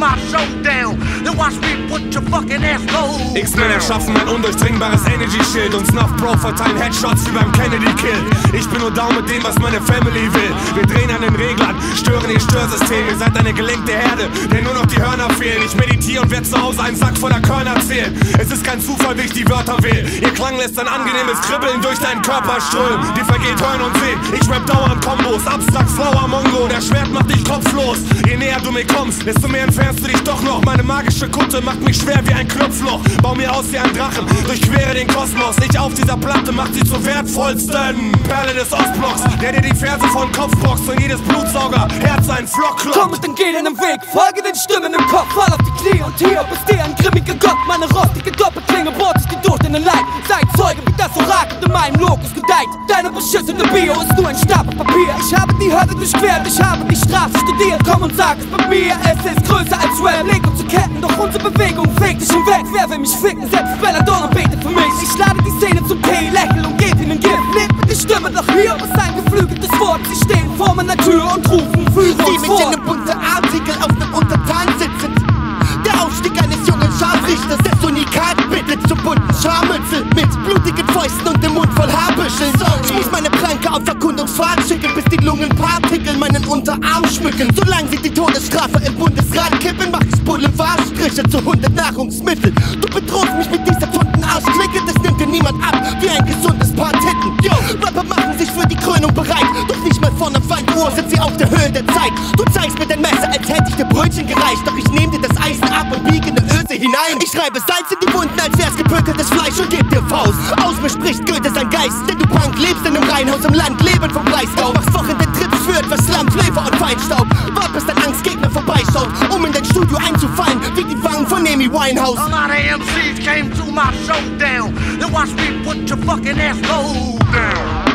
my showdown. Then watch me put your fucking ass low. X-Men erschaffen ein undurchdringbares Energy-Schild und Snuff Bro verteilen Headshots wie beim Kennedy-Kill. Ich bin nur down mit dem, was meine Family will. Wir drehen an den Reglern, stören ihr Störsystem. Ihr seid eine gelenkte Herde, der nur noch die Hörner fehlen. Ich meditiere und werde zu Hause einen Sack voller Körner zählen. Es ist kein Zufall, wie ich die Wörter wähle. Ihr Klang lässt ein angenehmes Kribbeln durch deinen Körper strömen. Dir vergeht Hören und Sehen, ich rap dauernd Kombos. Abstrakt, Flower, Mongo, der Schwert macht dich kopflos. Je näher du mir kommst, desto mehr entfernst du dich doch noch. Meine magische Kutte macht mich schwer wie ein Knopfloch. Bau mir aus wie ein Drachen, durchquere den Kosmos. Ich auf dieser Platte macht sie zur wertvollsten Perle des Ostblocks, der dir die Verse von Kopf boxt und jedes Blutsauger Herz einen Flock klopft. Komm mit den Genen im Weg, folge den Stimmen im Kopf. Fall auf die Knie und hier bist dir ein grimmiger Gott. Meine rostige Doppelklinge bohrt sich die durch in den Leib. Sei Zeuge, wie das Orakel in meinem Logos gedeiht. Deine beschissene Bio ist nur ein Stapel Papier. Ich habe die Hölle durchquert, ich habe die Straße studiert. Komm und sag es bei mir, es ist größer als Rap. Leg uns zu Ketten, doch unsere Bewegung fegt dich hinweg. Wer will mich ficken, selbst Belladonna betet für mich. Ich lade die Szene zum Tee, lächle und geb ihnen Gift. Lebt mit die Stimme, doch hier ist ein geflügeltes Wort. Sie stehen vor meiner Tür und rufen, führe uns mit vor. einem bunten Artikel auf einem Untertan sitzend. Der Aufstieg eines jungen Scharfrichters, das Unikat bittet zum bunten Scharmützel mit blutigen Fäusten und dem Mund voll Haarbüscheln. Ich muss meine Planke auf Verkundungsfahrt schicken, bis die Lungenpartikel meinen Unterarm schmücken. Solange sie die Todesstrafe im Bundesrat kippen, mach ich Boulevardstriche zu Hundenahrungsmittel. Du bedrohst mich mit dieser bunten Arschklicke, das nimmt dir niemand ab, wie ein gesundes Paar Titten. Rapper machen sich für die Krönung bereit, doch nicht mal vor einer Faltuhr sind sie auf der Höhe der Zeit. Du zeigst mir dein Messer, als hätte ich dir Brötchen gereicht, doch ich nehm dir das Eisen ab und biege in eine Öse hinein. Ich schreibe Salz in die Wunden, als wär's gepökeltes Fleisch und geb dir Faust. Aus mir spricht Goethe sein Geist, denn du Punk lebst in einem Reihenhaus im Land, leben vom Breisgau. Machst Wochen Trips für etwas Slum, Flavor und Feinstaub. Wart bis dein Angstgegner vorbeischaut, um in dein Studio einzufallen, wie die Wangen von Amy Winehouse. A lot of MCs came to my showdown. Then watch me put your fucking ass low down.